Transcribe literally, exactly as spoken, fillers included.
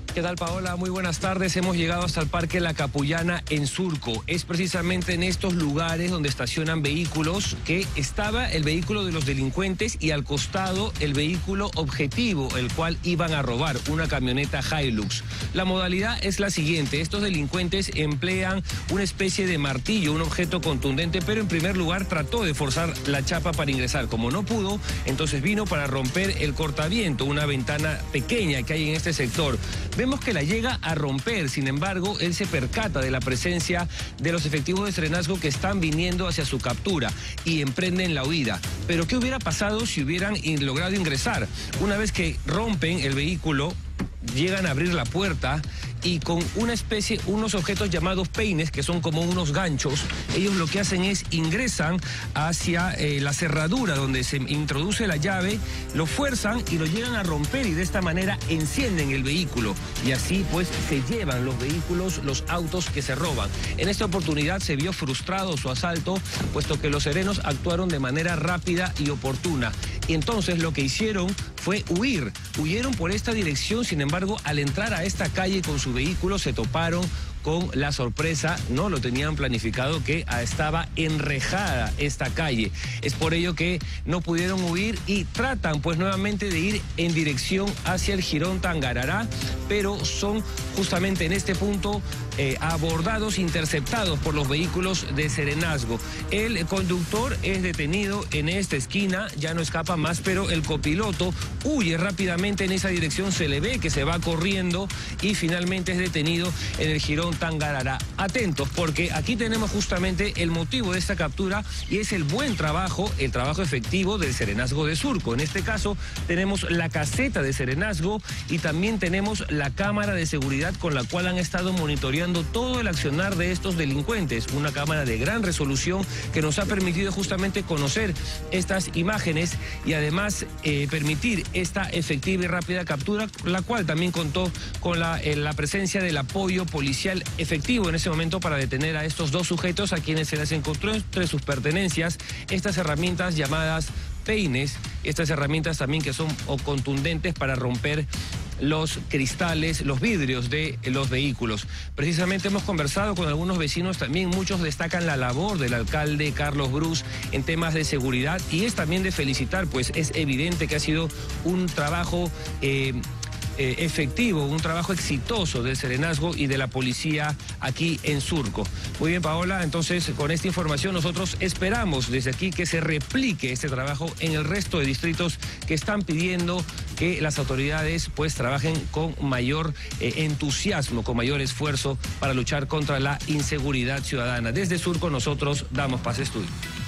¿Qué tal, Paola? Muy buenas tardes. Hemos llegado hasta el Parque La Capullana en Surco. Es precisamente en estos lugares donde estacionan vehículos que estaba el vehículo de los delincuentes y al costado el vehículo objetivo, el cual iban a robar, una camioneta Hilux. La modalidad es la siguiente. Estos delincuentes emplean una especie de martillo, un objeto contundente, pero en primer lugar trató de forzar la chapa para ingresar. Como no pudo, entonces vino para romper el cortaviento, una ventana pequeña que hay en este sector. Vemos que la llega a romper, sin embargo, él se percata de la presencia de los efectivos de Serenazgo que están viniendo hacia su captura y emprenden la huida. Pero ¿qué hubiera pasado si hubieran logrado ingresar? Una vez que rompen el vehículo, llegan a abrir la puerta y con una especie, unos objetos llamados peines, que son como unos ganchos, ellos lo que hacen es ingresan hacia eh, la cerradura donde se introduce la llave, lo fuerzan y lo llegan a romper y de esta manera encienden el vehículo y así pues se llevan los vehículos, los autos que se roban. En esta oportunidad se vio frustrado su asalto, puesto que los serenos actuaron de manera rápida y oportuna. Y entonces lo que hicieron fue huir, huyeron por esta dirección, sin embargo, al entrar a esta calle con su vehículo se toparon con la sorpresa, no lo tenían planificado, que estaba enrejada esta calle. Es por ello que no pudieron huir y tratan pues nuevamente de ir en dirección hacia el Jirón Tangarará, pero son justamente en este punto eh, abordados, interceptados por los vehículos de Serenazgo. El conductor es detenido en esta esquina, ya no escapa más, pero el copiloto huye rápidamente en esa dirección, se le ve que se va corriendo y finalmente es detenido en el Jirón Tangarará. Atentos, porque aquí tenemos justamente el motivo de esta captura y es el buen trabajo, el trabajo efectivo del Serenazgo de Surco. En este caso tenemos la caseta de Serenazgo y también tenemos la cámara de seguridad con la cual han estado monitoreando todo el accionar de estos delincuentes. Una cámara de gran resolución que nos ha permitido justamente conocer estas imágenes y además eh, permitir esta efectiva y rápida captura, la cual también contó con la, eh, la presencia del apoyo policial efectivo en ese momento para detener a estos dos sujetos a quienes se les encontró entre sus pertenencias estas herramientas llamadas peines, estas herramientas también que son o contundentes para romper los cristales, los vidrios de los vehículos. Precisamente hemos conversado con algunos vecinos también, muchos destacan la labor del alcalde Carlos Brus en temas de seguridad y es también de felicitar, pues es evidente que ha sido un trabajo eh, Eh, efectivo, un trabajo exitoso del Serenazgo y de la policía aquí en Surco. Muy bien, Paola, entonces con esta información nosotros esperamos desde aquí que se replique este trabajo en el resto de distritos que están pidiendo que las autoridades pues trabajen con mayor eh, entusiasmo, con mayor esfuerzo para luchar contra la inseguridad ciudadana. Desde Surco nosotros damos Paz Estudio.